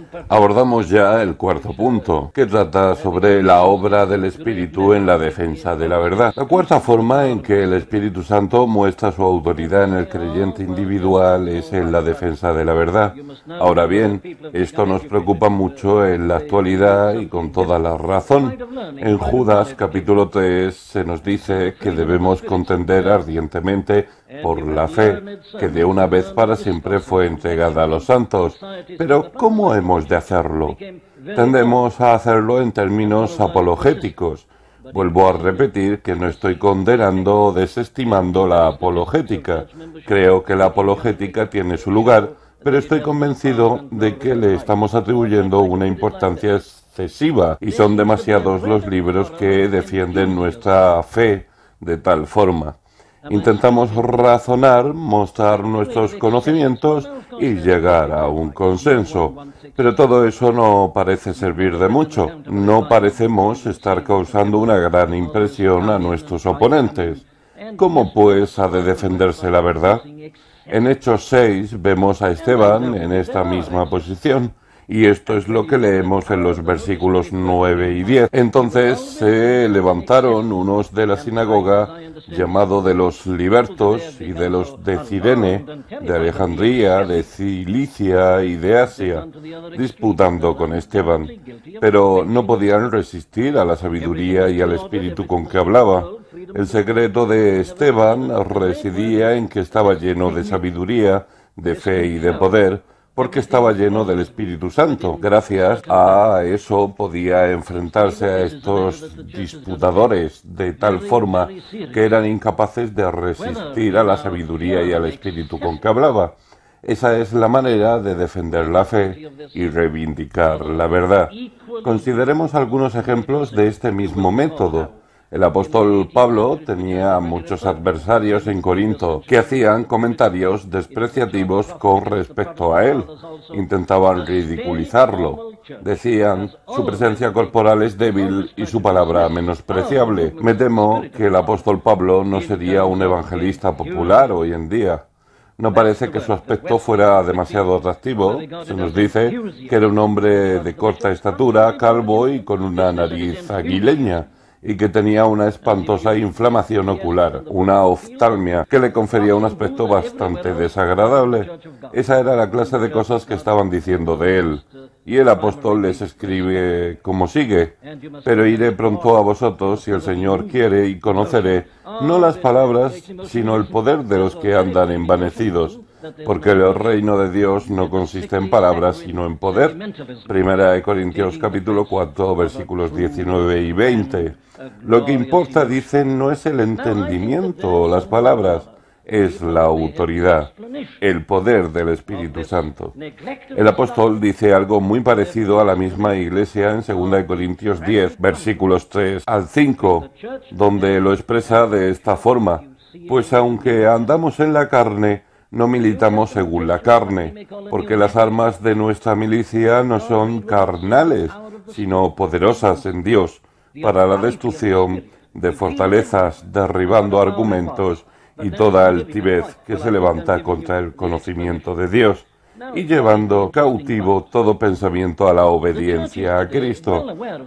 Abordamos ya el cuarto punto, que trata sobre la obra del Espíritu en la defensa de la verdad. La cuarta forma en que el Espíritu Santo muestra su autoridad en el creyente individual es en la defensa de la verdad. Ahora bien, esto nos preocupa mucho en la actualidad y con toda la razón. En Judas capítulo 3 se nos dice que debemos contender ardientemente por la fe, que de una vez para siempre fue entregada a los santos. Pero, ¿cómo hemos de hacerlo? Tendemos a hacerlo en términos apologéticos. Vuelvo a repetir que no estoy condenando o desestimando la apologética. Creo que la apologética tiene su lugar, pero estoy convencido de que le estamos atribuyendo una importancia excesiva y son demasiados los libros que defienden nuestra fe de tal forma. Intentamos razonar, mostrar nuestros conocimientos y llegar a un consenso. Pero todo eso no parece servir de mucho. No parecemos estar causando una gran impresión a nuestros oponentes. ¿Cómo pues ha de defenderse la verdad? En Hechos 6 vemos a Esteban en esta misma posición. Y esto es lo que leemos en los versículos 9 y 10. Entonces se levantaron unos de la sinagoga, llamado de los libertos y de los de Cirene, de Alejandría, de Cilicia y de Asia, disputando con Esteban. Pero no podían resistir a la sabiduría y al espíritu con que hablaba. El secreto de Esteban residía en que estaba lleno de sabiduría, de fe y de poder, porque estaba lleno del Espíritu Santo. Gracias a eso podía enfrentarse a estos disputadores de tal forma que eran incapaces de resistir a la sabiduría y al Espíritu con que hablaba. Esa es la manera de defender la fe y reivindicar la verdad. Consideremos algunos ejemplos de este mismo método. El apóstol Pablo tenía muchos adversarios en Corinto que hacían comentarios despreciativos con respecto a él. Intentaban ridiculizarlo. Decían, su presencia corporal es débil y su palabra menospreciable. Me temo que el apóstol Pablo no sería un evangelista popular hoy en día. No parece que su aspecto fuera demasiado atractivo. Se nos dice que era un hombre de corta estatura, calvo y con una nariz aguileña, y que tenía una espantosa inflamación ocular, una oftalmia, que le confería un aspecto bastante desagradable. Esa era la clase de cosas que estaban diciendo de él. Y el apóstol les escribe como sigue: pero iré pronto a vosotros, si el Señor quiere, y conoceré, no las palabras, sino el poder de los que andan envanecidos. Porque el reino de Dios no consiste en palabras, sino en poder. Primera de Corintios capítulo 4, versículos 19 y 20. Lo que importa, dicen, no es el entendimiento o las palabras, es la autoridad, el poder del Espíritu Santo. El apóstol dice algo muy parecido a la misma iglesia en 2 Corintios 10, versículos 3 al 5, donde lo expresa de esta forma: pues aunque andamos en la carne, no militamos según la carne, porque las armas de nuestra milicia no son carnales, sino poderosas en Dios, para la destrucción de fortalezas, derribando argumentos y toda altivez que se levanta contra el conocimiento de Dios, y llevando cautivo todo pensamiento a la obediencia a Cristo.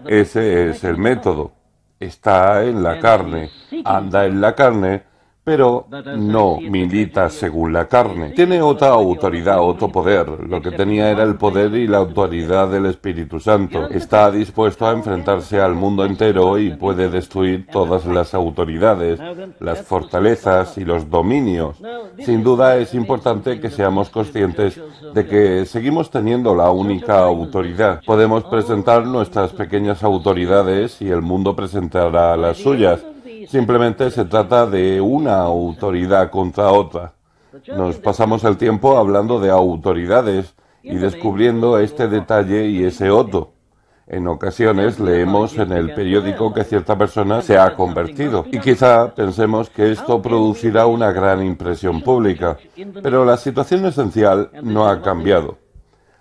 Ese es el método. Está en la carne, anda en la carne, pero no milita según la carne. Tiene otra autoridad, otro poder. Lo que tenía era el poder y la autoridad del Espíritu Santo. Está dispuesto a enfrentarse al mundo entero y puede destruir todas las autoridades, las fortalezas y los dominios. Sin duda es importante que seamos conscientes de que seguimos teniendo la única autoridad. Podemos presentar nuestras pequeñas autoridades y el mundo presentará las suyas. Simplemente se trata de una autoridad contra otra. Nos pasamos el tiempo hablando de autoridades y descubriendo este detalle y ese otro. En ocasiones leemos en el periódico que cierta persona se ha convertido y quizá pensemos que esto producirá una gran impresión pública, pero la situación esencial no ha cambiado.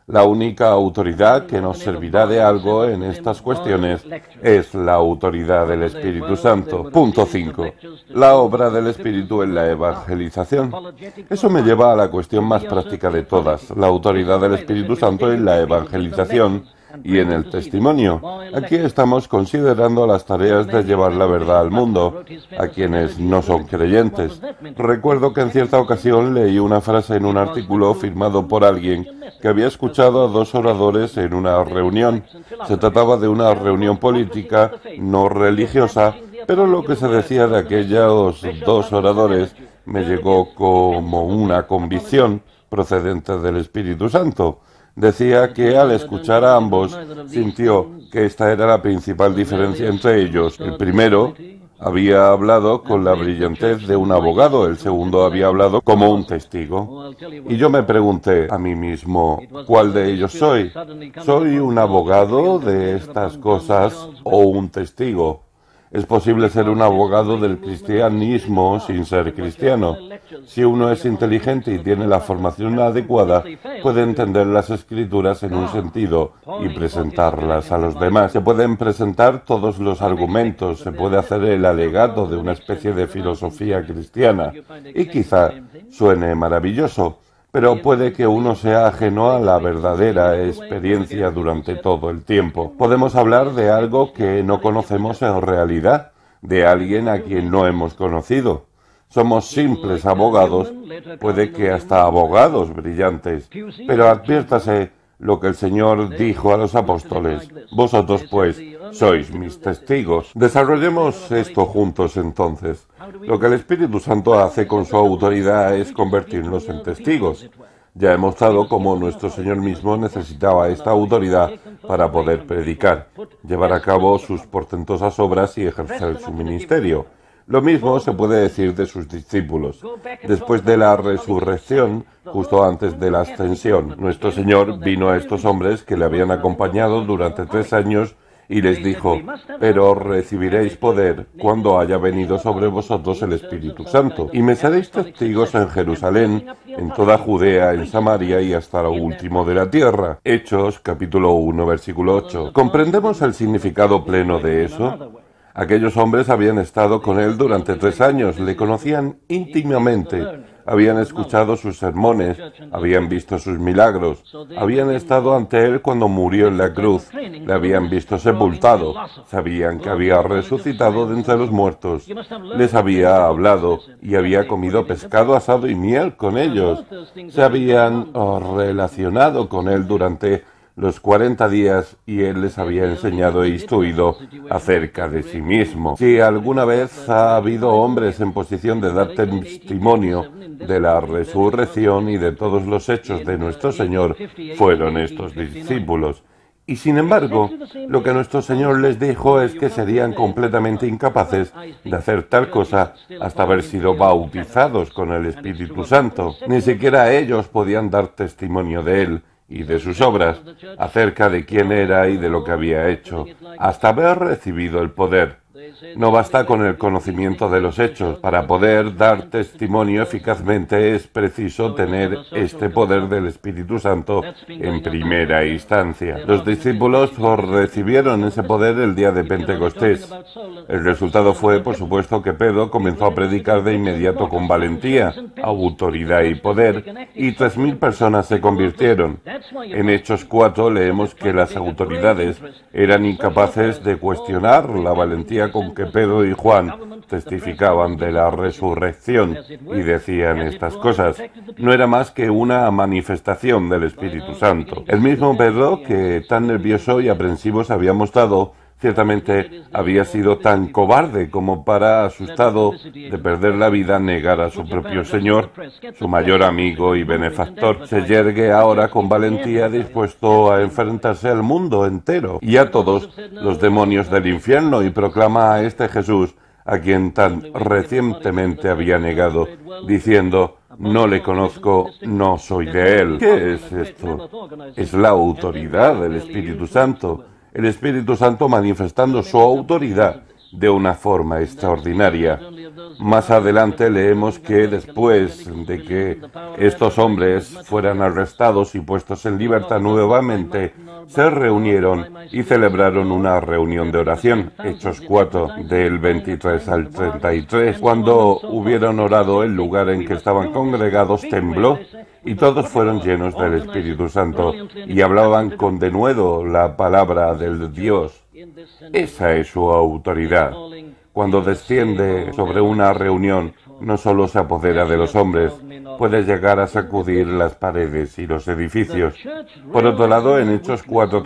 La única autoridad que nos servirá de algo en estas cuestiones es la autoridad del Espíritu Santo. Punto 5. La obra del Espíritu en la evangelización. Eso me lleva a la cuestión más práctica de todas, la autoridad del Espíritu Santo en la evangelización y en el testimonio. Aquí estamos considerando las tareas de llevar la verdad al mundo, a quienes no son creyentes. Recuerdo que en cierta ocasión leí una frase en un artículo firmado por alguien que había escuchado a dos oradores en una reunión. Se trataba de una reunión política, no religiosa, pero lo que se decía de aquellos dos oradores me llegó como una convicción procedente del Espíritu Santo. Decía que al escuchar a ambos sintió que esta era la principal diferencia entre ellos. El primero había hablado con la brillantez de un abogado, el segundo había hablado como un testigo. Y yo me pregunté a mí mismo, ¿cuál de ellos soy? ¿Soy un abogado de estas cosas o un testigo? Es posible ser un abogado del cristianismo sin ser cristiano. Si uno es inteligente y tiene la formación adecuada, puede entender las escrituras en un sentido y presentarlas a los demás. Se pueden presentar todos los argumentos, se puede hacer el alegato de una especie de filosofía cristiana, y quizá suene maravilloso, pero puede que uno sea ajeno a la verdadera experiencia durante todo el tiempo. Podemos hablar de algo que no conocemos en realidad, de alguien a quien no hemos conocido. Somos simples abogados, puede que hasta abogados brillantes, pero adviértase lo que el Señor dijo a los apóstoles: vosotros pues sois mis testigos. Desarrollemos esto juntos entonces. Lo que el Espíritu Santo hace con su autoridad es convertirnos en testigos. Ya he mostrado cómo nuestro Señor mismo necesitaba esta autoridad para poder predicar, llevar a cabo sus portentosas obras y ejercer su ministerio. Lo mismo se puede decir de sus discípulos. Después de la resurrección, justo antes de la ascensión, nuestro Señor vino a estos hombres que le habían acompañado durante 3 años y les dijo: pero recibiréis poder cuando haya venido sobre vosotros el Espíritu Santo, y me seréis testigos en Jerusalén, en toda Judea, en Samaria y hasta lo último de la tierra. Hechos, capítulo 1, versículo 8. ¿Comprendemos el significado pleno de eso? Aquellos hombres habían estado con él durante 3 años, le conocían íntimamente, habían escuchado sus sermones, habían visto sus milagros, habían estado ante él cuando murió en la cruz, le habían visto sepultado, sabían que había resucitado de entre los muertos, les había hablado y había comido pescado asado y miel con ellos, se habían relacionado con él durante los 40 días y él les había enseñado e instruido acerca de sí mismo. Si alguna vez ha habido hombres en posición de dar testimonio de la resurrección y de todos los hechos de nuestro Señor, fueron estos discípulos. Y sin embargo, lo que nuestro Señor les dijo es que serían completamente incapaces de hacer tal cosa hasta haber sido bautizados con el Espíritu Santo. Ni siquiera ellos podían dar testimonio de él y de sus obras, acerca de quién era y de lo que había hecho, hasta haber recibido el poder. No basta con el conocimiento de los hechos. Para poder dar testimonio eficazmente es preciso tener este poder del Espíritu Santo en primera instancia. Los discípulos recibieron ese poder el día de Pentecostés. El resultado fue, por supuesto, que Pedro comenzó a predicar de inmediato con valentía, autoridad y poder, y 3.000 personas se convirtieron. En Hechos 4 leemos que las autoridades eran incapaces de cuestionar la valentía con que Pedro y Juan testificaban de la resurrección y decían estas cosas. No era más que una manifestación del Espíritu Santo. El mismo Pedro, que tan nervioso y aprensivo se había mostrado, ciertamente había sido tan cobarde como para, asustado de perder la vida, negar a su propio Señor, su mayor amigo y benefactor. Se yergue ahora con valentía, dispuesto a enfrentarse al mundo entero y a todos los demonios del infierno, y proclama a este Jesús, a quien tan recientemente había negado, diciendo: no le conozco, no soy de él. ¿Qué es esto? Es la autoridad del Espíritu Santo. El Espíritu Santo manifestando su autoridad de una forma extraordinaria. Más adelante leemos que después de que estos hombres fueran arrestados y puestos en libertad nuevamente, se reunieron y celebraron una reunión de oración, Hechos 4, del 23 al 33. Cuando hubieron orado, el lugar en que estaban congregados tembló y todos fueron llenos del Espíritu Santo y hablaban con denuedo la palabra del Dios. Esa es su autoridad. Cuando desciende sobre una reunión, no solo se apodera de los hombres, puede llegar a sacudir las paredes y los edificios. Por otro lado, en Hechos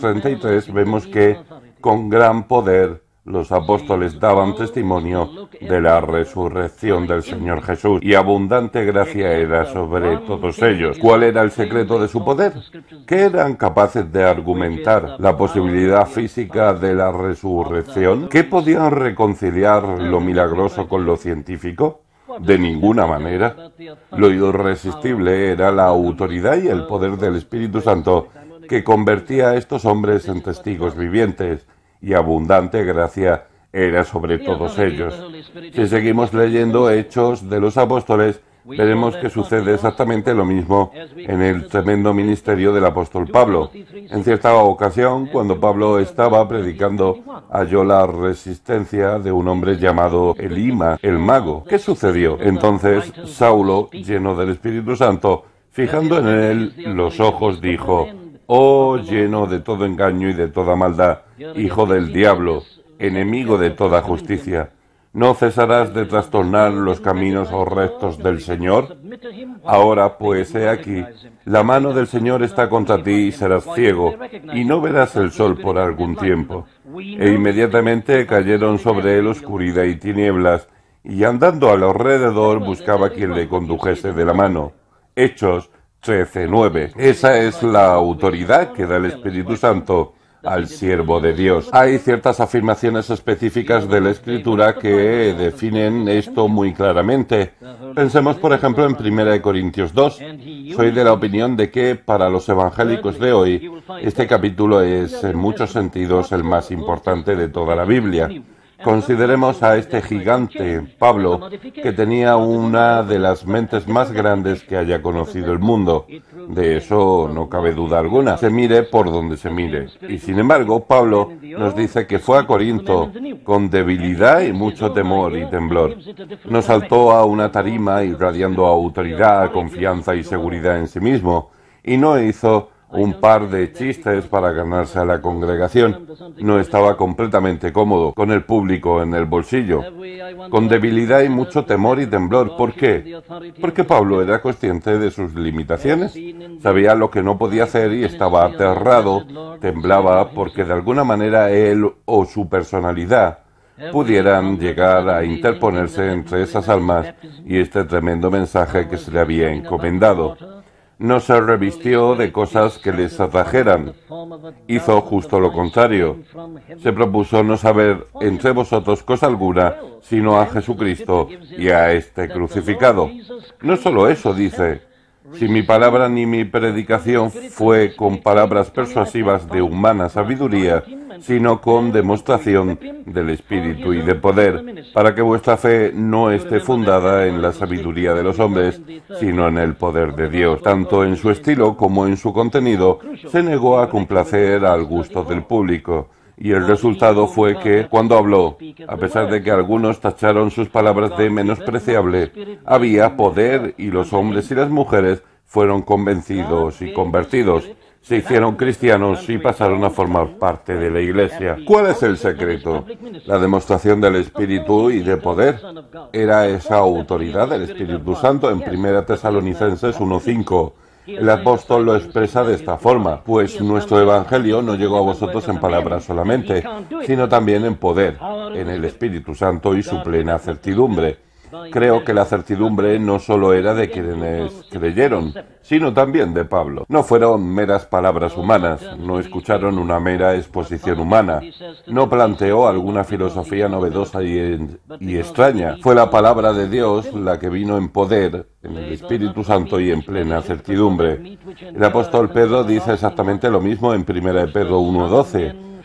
4:33 vemos que con gran poder los apóstoles daban testimonio de la resurrección del Señor Jesús y abundante gracia era sobre todos ellos. ¿Cuál era el secreto de su poder? ¿Que eran capaces de argumentar la posibilidad física de la resurrección? ¿Que podían reconciliar lo milagroso con lo científico? De ninguna manera. Lo irresistible era la autoridad y el poder del Espíritu Santo que convertía a estos hombres en testigos vivientes, y abundante gracia era sobre todos ellos. Si seguimos leyendo Hechos de los Apóstoles, veremos que sucede exactamente lo mismo en el tremendo ministerio del apóstol Pablo. En cierta ocasión, cuando Pablo estaba predicando, halló la resistencia de un hombre llamado Elima, el mago. ¿Qué sucedió? Entonces Saulo, lleno del Espíritu Santo, fijando en él los ojos, dijo: «Oh, lleno de todo engaño y de toda maldad, hijo del diablo, enemigo de toda justicia, ¿no cesarás de trastornar los caminos rectos del Señor? Ahora, pues, he aquí, la mano del Señor está contra ti y serás ciego, y no verás el sol por algún tiempo». E inmediatamente cayeron sobre él oscuridad y tinieblas, y andando alrededor buscaba quien le condujese de la mano. Hechos 13:9. Esa es la autoridad que da el Espíritu Santo al siervo de Dios. Hay ciertas afirmaciones específicas de la Escritura que definen esto muy claramente. Pensemos, por ejemplo, en 1 Corintios 2. Soy de la opinión de que para los evangélicos de hoy, este capítulo es en muchos sentidos el más importante de toda la Biblia. Consideremos a este gigante, Pablo, que tenía una de las mentes más grandes que haya conocido el mundo. De eso no cabe duda alguna, se mire por donde se mire. Y sin embargo, Pablo nos dice que fue a Corinto con debilidad y mucho temor y temblor. No saltó a una tarima irradiando autoridad, confianza y seguridad en sí mismo, y no hizo un par de chistes para ganarse a la congregación. No estaba completamente cómodo, con el público en el bolsillo, con debilidad y mucho temor y temblor. ¿Por qué? Porque Pablo era consciente de sus limitaciones, sabía lo que no podía hacer y estaba aterrado, temblaba porque de alguna manera él o su personalidad pudieran llegar a interponerse entre esas almas y este tremendo mensaje que se le había encomendado. No se revistió de cosas que les atrajeran. Hizo justo lo contrario. Se propuso no saber entre vosotros cosa alguna, sino a Jesucristo y a este crucificado. No solo eso, dice: si mi palabra ni mi predicación fue con palabras persuasivas de humana sabiduría, sino con demostración del Espíritu y de poder, para que vuestra fe no esté fundada en la sabiduría de los hombres, sino en el poder de Dios. Tanto en su estilo como en su contenido, se negó a complacer al gusto del público. Y el resultado fue que, cuando habló, a pesar de que algunos tacharon sus palabras de menospreciable, había poder y los hombres y las mujeres fueron convencidos y convertidos. Se hicieron cristianos y pasaron a formar parte de la Iglesia. ¿Cuál es el secreto? La demostración del Espíritu y de poder. Era esa autoridad del Espíritu Santo en 1 Tesalonicenses 1:5. El apóstol lo expresa de esta forma: pues nuestro evangelio no llegó a vosotros en palabras solamente, sino también en poder, en el Espíritu Santo y su plena certidumbre. Creo que la certidumbre no solo era de quienes creyeron, sino también de Pablo. No fueron meras palabras humanas, no escucharon una mera exposición humana, no planteó alguna filosofía novedosa y extraña. Fue la palabra de Dios la que vino en poder, en el Espíritu Santo y en plena certidumbre. El apóstol Pedro dice exactamente lo mismo en 1 Pedro 1:12.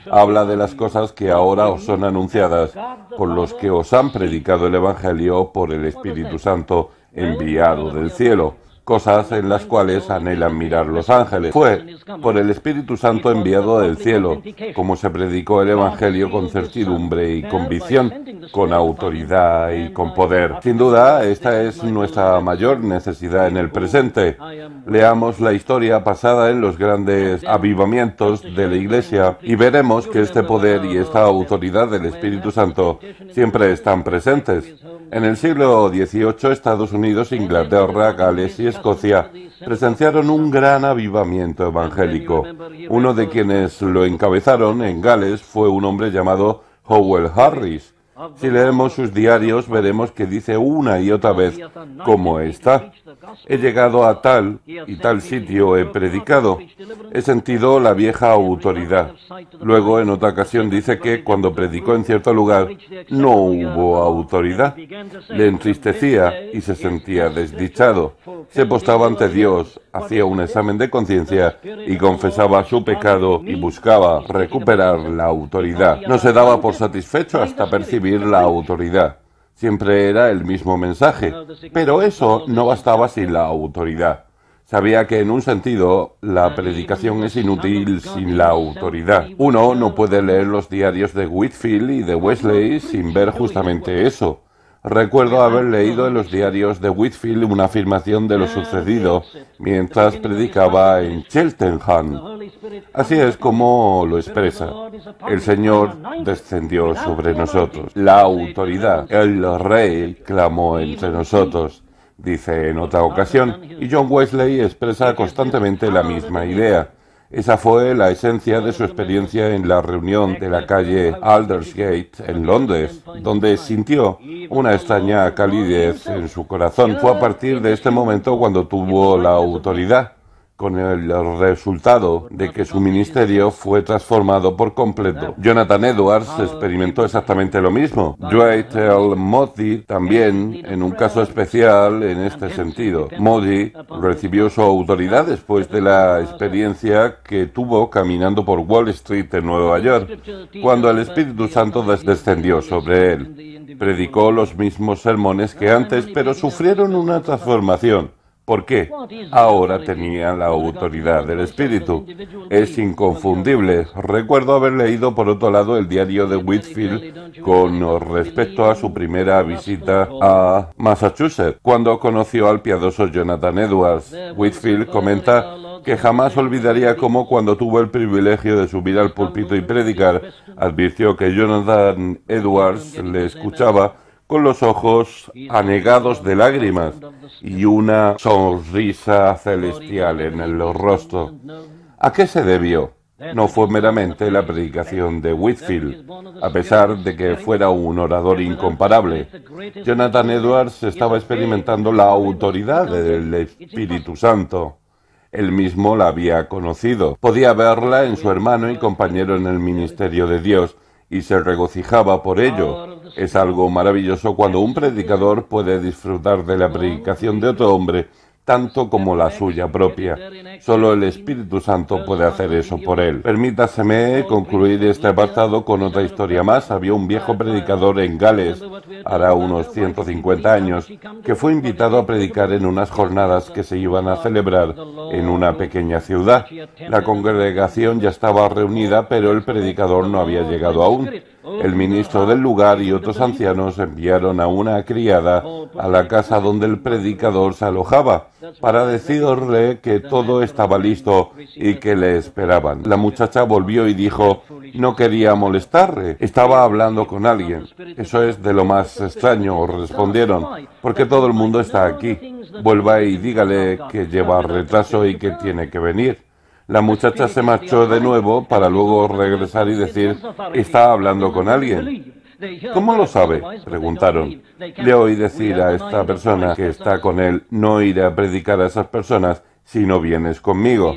habla de las cosas que ahora os son anunciadas, por los que os han predicado el Evangelio por el Espíritu Santo enviado del cielo, cosas en las cuales anhelan mirar los ángeles. Fue por el Espíritu Santo enviado del cielo, como se predicó el Evangelio con certidumbre y convicción, con autoridad y con poder. Sin duda, esta es nuestra mayor necesidad en el presente. Leamos la historia pasada en los grandes avivamientos de la Iglesia y veremos que este poder y esta autoridad del Espíritu Santo siempre están presentes. En el siglo XVIII, Estados Unidos, Inglaterra, Gales y Escocia presenciaron un gran avivamiento evangélico. Uno de quienes lo encabezaron en Gales fue un hombre llamado Howell Harris. Si leemos sus diarios, veremos que dice una y otra vez cómo está. He llegado a tal y tal sitio, he predicado. He sentido la vieja autoridad. Luego, en otra ocasión, dice que cuando predicó en cierto lugar, no hubo autoridad. Le entristecía y se sentía desdichado. Se postraba ante Dios, hacía un examen de conciencia y confesaba su pecado y buscaba recuperar la autoridad. No se daba por satisfecho hasta percibir la autoridad. Siempre era el mismo mensaje, pero eso no bastaba sin la autoridad. Sabía que en un sentido la predicación es inútil sin la autoridad. Uno no puede leer los diarios de Whitefield y de Wesley sin ver justamente eso. Recuerdo haber leído en los diarios de Whitefield una afirmación de lo sucedido mientras predicaba en Cheltenham. Así es como lo expresa. El Señor descendió sobre nosotros. La autoridad, el Rey, clamó entre nosotros, dice en otra ocasión, y John Wesley expresa constantemente la misma idea. Esa fue la esencia de su experiencia en la reunión de la calle Aldersgate en Londres, donde sintió una extraña calidez en su corazón. Fue a partir de este momento cuando tuvo la autoridad, con el resultado de que su ministerio fue transformado por completo. Jonathan Edwards experimentó exactamente lo mismo. Dwight L. Moody también, en un caso especial en este sentido. Moody recibió su autoridad después de la experiencia que tuvo caminando por Wall Street en Nueva York, cuando el Espíritu Santo descendió sobre él. Predicó los mismos sermones que antes, pero sufrieron una transformación. ¿Por qué? Ahora tenía la autoridad del Espíritu. Es inconfundible. Recuerdo haber leído por otro lado el diario de Whitefield con respecto a su primera visita a Massachusetts, cuando conoció al piadoso Jonathan Edwards. Whitefield comenta que jamás olvidaría cómo cuando tuvo el privilegio de subir al púlpito y predicar, advirtió que Jonathan Edwards le escuchaba con los ojos anegados de lágrimas y una sonrisa celestial en el rostro. ¿A qué se debió? No fue meramente la predicación de Whitefield, a pesar de que fuera un orador incomparable. Jonathan Edwards estaba experimentando la autoridad del Espíritu Santo. Él mismo la había conocido. Podía verla en su hermano y compañero en el ministerio de Dios, y se regocijaba por ello. Es algo maravilloso cuando un predicador puede disfrutar de la predicación de otro hombre tanto como la suya propia. Solo el Espíritu Santo puede hacer eso por él. Permítaseme concluir este apartado con otra historia más. Había un viejo predicador en Gales, hará unos 150 años, que fue invitado a predicar en unas jornadas que se iban a celebrar en una pequeña ciudad. La congregación ya estaba reunida, pero el predicador no había llegado aún. El ministro del lugar y otros ancianos enviaron a una criada a la casa donde el predicador se alojaba para decirle que todo estaba listo y que le esperaban. La muchacha volvió y dijo: no quería molestarle, estaba hablando con alguien. Eso es de lo más extraño, respondieron, porque todo el mundo está aquí. Vuelva y dígale que lleva retraso y que tiene que venir. La muchacha se marchó de nuevo para luego regresar y decir: está hablando con alguien. ¿Cómo lo sabe?, preguntaron. Le oí decir a esta persona que está con él: no iré a predicar a esas personas si no vienes conmigo.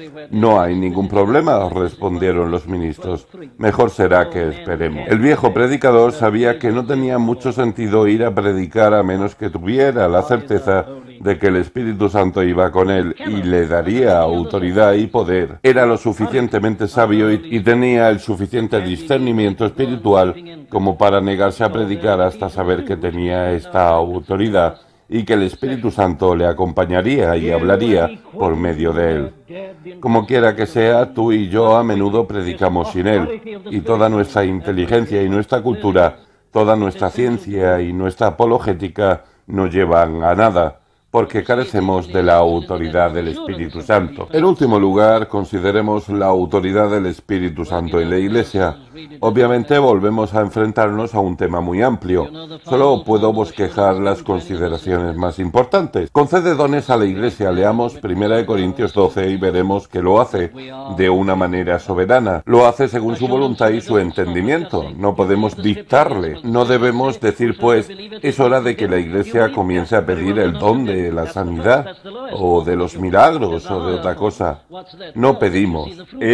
No hay ningún problema, respondieron los ministros. Mejor será que esperemos. El viejo predicador sabía que no tenía mucho sentido ir a predicar a menos que tuviera la certeza de que el Espíritu Santo iba con él y le daría autoridad y poder, era lo suficientemente sabio y tenía el suficiente discernimiento espiritual como para negarse a predicar hasta saber que tenía esta autoridad y que el Espíritu Santo le acompañaría y hablaría por medio de él. Como quiera que sea, tú y yo a menudo predicamos sin él, y toda nuestra inteligencia y nuestra cultura, toda nuestra ciencia y nuestra apologética no llevan a nada, porque carecemos de la autoridad del Espíritu Santo. En último lugar, consideremos la autoridad del Espíritu Santo en la Iglesia. Obviamente volvemos a enfrentarnos a un tema muy amplio. Solo puedo bosquejar las consideraciones más importantes. Concede dones a la Iglesia. Leamos 1 Corintios 12 y veremos que lo hace de una manera soberana. Lo hace según su voluntad y su entendimiento. No podemos dictarle. No debemos decir, pues, es hora de que la Iglesia comience a pedir el don de la sanidad o de los milagros o de otra cosa. No pedimos.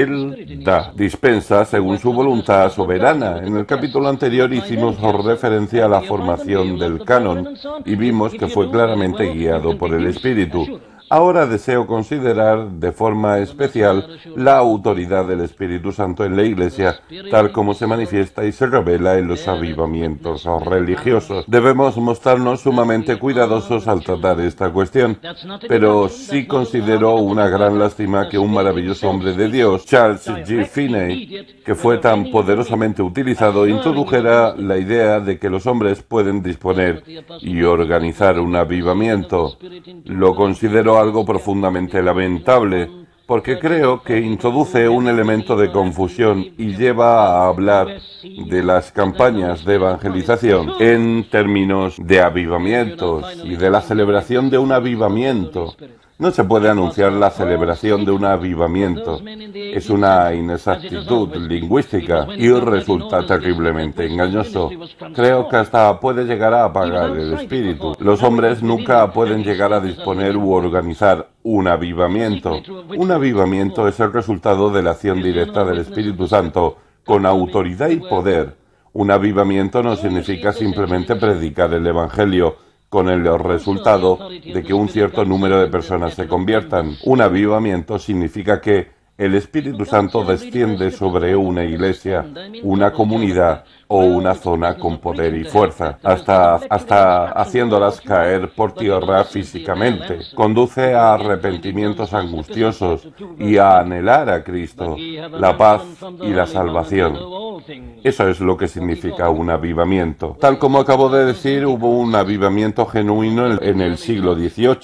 Él da. Dispensa según su voluntad soberana. En el capítulo anterior hicimos referencia a la formación del canon y vimos que fue claramente guiado por el Espíritu. Ahora deseo considerar de forma especial la autoridad del Espíritu Santo en la Iglesia, tal como se manifiesta y se revela en los avivamientos religiosos. Debemos mostrarnos sumamente cuidadosos al tratar esta cuestión, pero sí considero una gran lástima que un maravilloso hombre de Dios, Charles G. Finney, que fue tan poderosamente utilizado, introdujera la idea de que los hombres pueden disponer y organizar un avivamiento. Lo considero algo profundamente lamentable, porque creo que introduce un elemento de confusión y lleva a hablar de las campañas de evangelización en términos de avivamientos y de la celebración de un avivamiento. No se puede anunciar la celebración de un avivamiento. Es una inexactitud lingüística y resulta terriblemente engañoso. Creo que hasta puede llegar a apagar el espíritu. Los hombres nunca pueden llegar a disponer u organizar un avivamiento. Un avivamiento es el resultado de la acción directa del Espíritu Santo con autoridad y poder. Un avivamiento no significa simplemente predicar el Evangelio, con el resultado de que un cierto número de personas se conviertan. Un avivamiento significa que el Espíritu Santo desciende sobre una iglesia, una comunidad o una zona con poder y fuerza, hasta haciéndolas caer por tierra físicamente. Conduce a arrepentimientos angustiosos y a anhelar a Cristo, la paz y la salvación. Eso es lo que significa un avivamiento. Tal como acabo de decir, hubo un avivamiento genuino en el siglo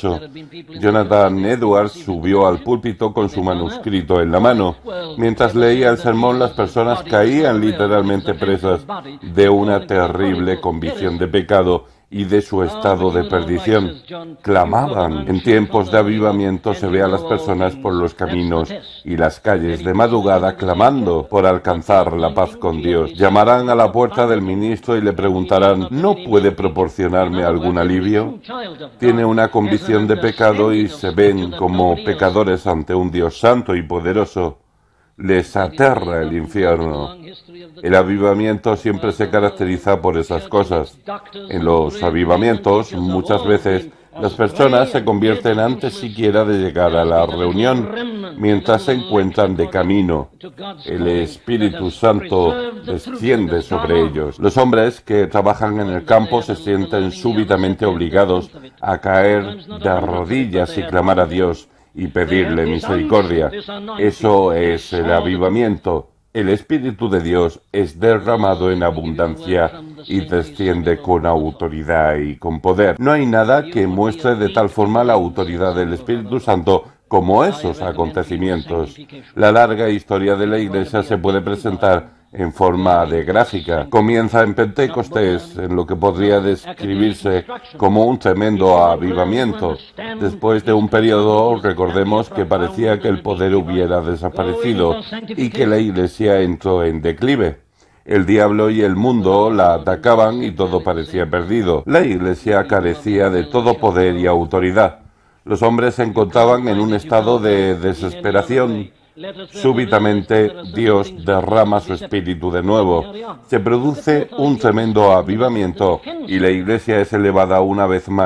XVIII. Jonathan Edwards subió al púlpito con su manuscrito en la mano. Mientras leía el sermón, las personas caían literalmente presas de una terrible convicción de pecado y de su estado de perdición. Clamaban. En tiempos de avivamiento se ve a las personas por los caminos y las calles de madrugada clamando por alcanzar la paz con Dios. Llamarán a la puerta del ministro y le preguntarán, ¿no puede proporcionarme algún alivio? Tiene una convicción de pecado y se ven como pecadores ante un Dios santo y poderoso. Les aterra el infierno. El avivamiento siempre se caracteriza por esas cosas. En los avivamientos, muchas veces, las personas se convierten antes siquiera de llegar a la reunión, mientras se encuentran de camino. El Espíritu Santo desciende sobre ellos. Los hombres que trabajan en el campo se sienten súbitamente obligados a caer de rodillas y clamar a Dios y pedirle misericordia. Eso es el avivamiento. El Espíritu de Dios es derramado en abundancia y desciende con autoridad y con poder. No hay nada que muestre de tal forma la autoridad del Espíritu Santo como esos acontecimientos. La larga historia de la Iglesia se puede presentar en forma de gráfica. Comienza en Pentecostés, en lo que podría describirse como un tremendo avivamiento. Después de un periodo, recordemos que parecía que el poder hubiera desaparecido y que la Iglesia entró en declive. El diablo y el mundo la atacaban y todo parecía perdido. La Iglesia carecía de todo poder y autoridad. Los hombres se encontraban en un estado de desesperación. Súbitamente Dios derrama su espíritu de nuevo. Se produce un tremendo avivamiento y la Iglesia es elevada una vez más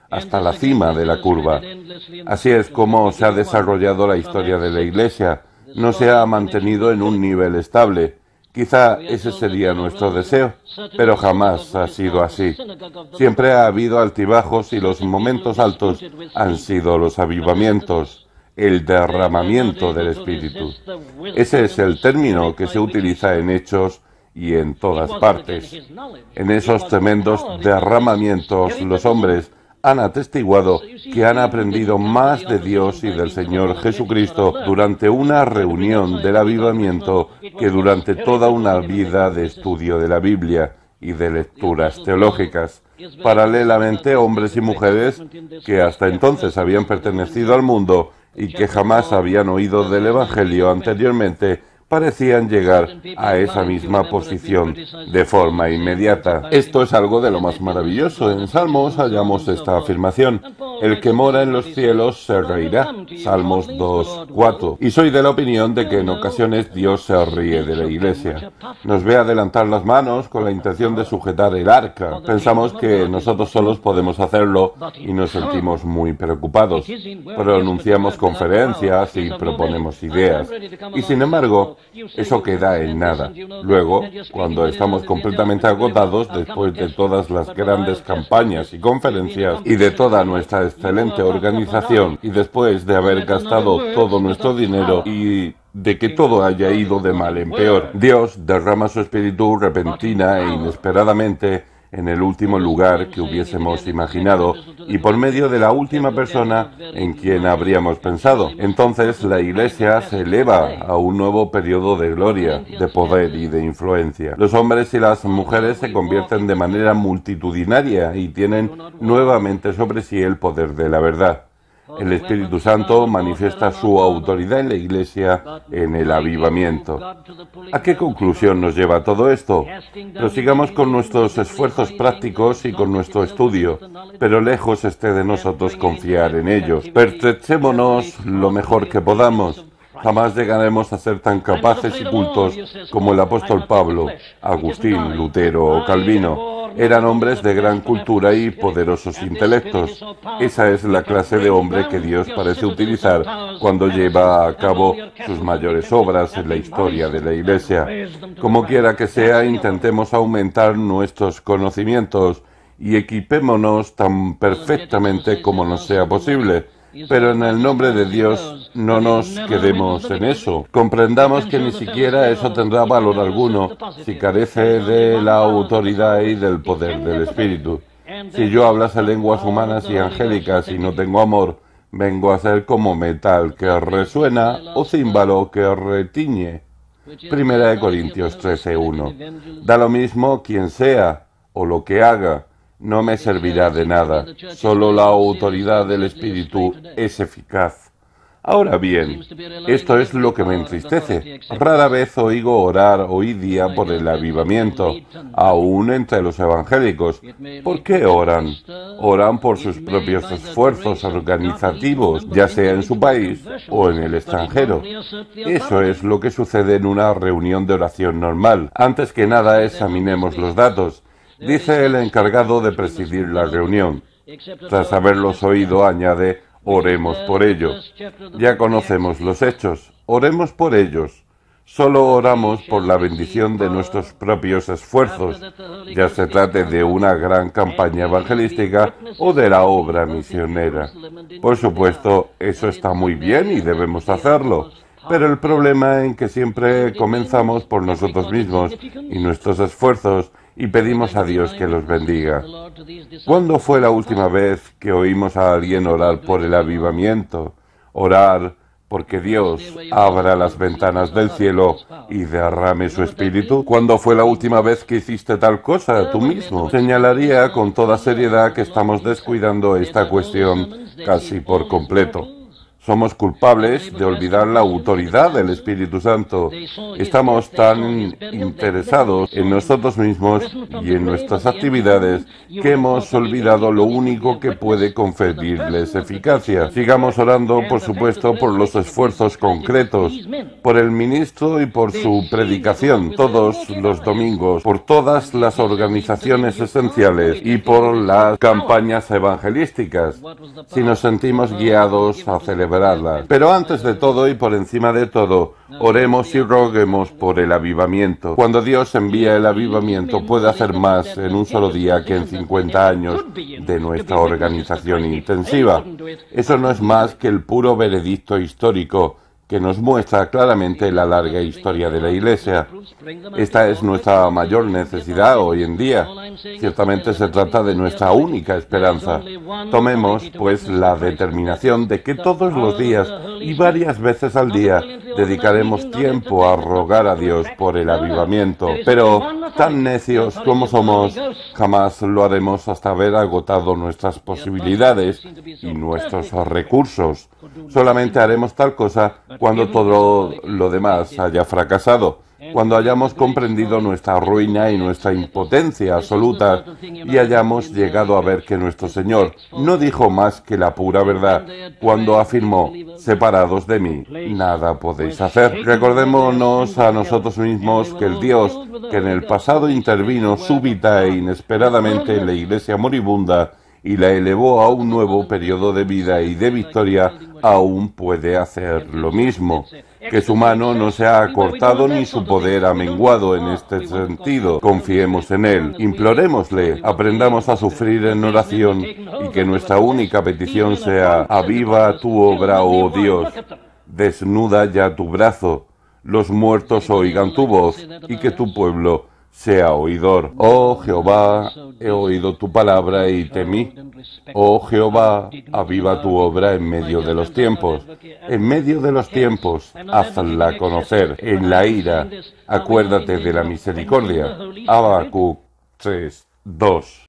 hasta la cima de la curva. Así es como se ha desarrollado la historia de la Iglesia. No se ha mantenido en un nivel estable. Quizá ese sería nuestro deseo, pero jamás ha sido así. Siempre ha habido altibajos y los momentos altos han sido los avivamientos, el derramamiento del Espíritu. Ese es el término que se utiliza en Hechos y en todas partes. En esos tremendos derramamientos los hombres han atestiguado que han aprendido más de Dios y del Señor Jesucristo durante una reunión del avivamiento que durante toda una vida de estudio de la Biblia y de lecturas teológicas. Paralelamente, hombres y mujeres que hasta entonces habían pertenecido al mundo y que jamás habían oído del Evangelio anteriormente, parecían llegar a esa misma posición de forma inmediata. Esto es algo de lo más maravilloso. En Salmos hallamos esta afirmación: el que mora en los cielos se reirá. Salmos 2:4. Y soy de la opinión de que en ocasiones Dios se ríe de la Iglesia. Nos ve adelantar las manos con la intención de sujetar el arca. Pensamos que nosotros solos podemos hacerlo y nos sentimos muy preocupados. Pronunciamos conferencias y proponemos ideas. Y sin embargo, eso queda en nada. Luego, cuando estamos completamente agotados después de todas las grandes campañas y conferencias y de toda nuestra excelente organización y después de haber gastado todo nuestro dinero y de que todo haya ido de mal en peor, Dios derrama su espíritu repentina e inesperadamente en el último lugar que hubiésemos imaginado y por medio de la última persona en quien habríamos pensado. Entonces la Iglesia se eleva a un nuevo periodo de gloria, de poder y de influencia. Los hombres y las mujeres se convierten de manera multitudinaria y tienen nuevamente sobre sí el poder de la verdad. El Espíritu Santo manifiesta su autoridad en la Iglesia en el avivamiento. ¿A qué conclusión nos lleva todo esto? Prosigamos con nuestros esfuerzos prácticos y con nuestro estudio, pero lejos esté de nosotros confiar en ellos. Pertrechémonos lo mejor que podamos. Jamás llegaremos a ser tan capaces y cultos como el apóstol Pablo, Agustín, Lutero o Calvino. Eran hombres de gran cultura y poderosos intelectos. Esa es la clase de hombre que Dios parece utilizar cuando lleva a cabo sus mayores obras en la historia de la Iglesia. Como quiera que sea, intentemos aumentar nuestros conocimientos y equipémonos tan perfectamente como nos sea posible. Pero en el nombre de Dios no nos quedemos en eso. Comprendamos que ni siquiera eso tendrá valor alguno si carece de la autoridad y del poder del Espíritu. Si yo hablase lenguas humanas y angélicas y no tengo amor, vengo a ser como metal que resuena o címbalo que retiñe. 1 Corintios 13:1. Da lo mismo quien sea o lo que haga, no me servirá de nada. Solo la autoridad del Espíritu es eficaz. Ahora bien, esto es lo que me entristece. Rara vez oigo orar hoy día por el avivamiento, aún entre los evangélicos. ¿Por qué oran? Oran por sus propios esfuerzos organizativos, ya sea en su país o en el extranjero. Eso es lo que sucede en una reunión de oración normal. Antes que nada, examinemos los datos. Dice el encargado de presidir la reunión. Tras haberlos oído, añade: oremos por ellos. Ya conocemos los hechos. Oremos por ellos. Solo oramos por la bendición de nuestros propios esfuerzos, ya se trate de una gran campaña evangelística o de la obra misionera. Por supuesto, eso está muy bien y debemos hacerlo. Pero el problema es que siempre comenzamos por nosotros mismos y nuestros esfuerzos y pedimos a Dios que los bendiga. ¿Cuándo fue la última vez que oímos a alguien orar por el avivamiento? Orar porque Dios abra las ventanas del cielo y derrame su espíritu. ¿Cuándo fue la última vez que hiciste tal cosa tú mismo? Señalaría con toda seriedad que estamos descuidando esta cuestión casi por completo. Somos culpables de olvidar la autoridad del Espíritu Santo. Estamos tan interesados en nosotros mismos y en nuestras actividades que hemos olvidado lo único que puede conferirles eficacia. Sigamos orando, por supuesto, por los esfuerzos concretos, por el ministro y por su predicación todos los domingos, por todas las organizaciones esenciales y por las campañas evangelísticas, si nos sentimos guiados a celebrarlas. Pero antes de todo y por encima de todo, oremos y roguemos por el avivamiento. Cuando Dios envía el avivamiento, puede hacer más en un solo día que en 50 años de nuestra organización intensiva. Eso no es más que el puro veredicto histórico que nos muestra claramente la larga historia de la Iglesia. Esta es nuestra mayor necesidad hoy en día. Ciertamente se trata de nuestra única esperanza. Tomemos, pues, la determinación de que todos los días y varias veces al día dedicaremos tiempo a rogar a Dios por el avivamiento. Pero, tan necios como somos, jamás lo haremos hasta haber agotado nuestras posibilidades y nuestros recursos. Solamente haremos tal cosa cuando todo lo demás haya fracasado, cuando hayamos comprendido nuestra ruina y nuestra impotencia absoluta y hayamos llegado a ver que nuestro Señor no dijo más que la pura verdad cuando afirmó: separados de mí, nada podéis hacer. Recordémonos a nosotros mismos que el Dios que en el pasado intervino súbita e inesperadamente en la Iglesia moribunda y la elevó a un nuevo periodo de vida y de victoria, aún puede hacer lo mismo. Que su mano no se ha acortado ni su poder ha menguado en este sentido. Confiemos en Él, implorémosle, aprendamos a sufrir en oración y que nuestra única petición sea: aviva tu obra, oh Dios, desnuda ya tu brazo, los muertos oigan tu voz y que tu pueblo sea oidor. Oh Jehová, he oído tu palabra y temí. Oh Jehová, aviva tu obra en medio de los tiempos. En medio de los tiempos, hazla conocer. En la ira, acuérdate de la misericordia. Habacuc 3:2.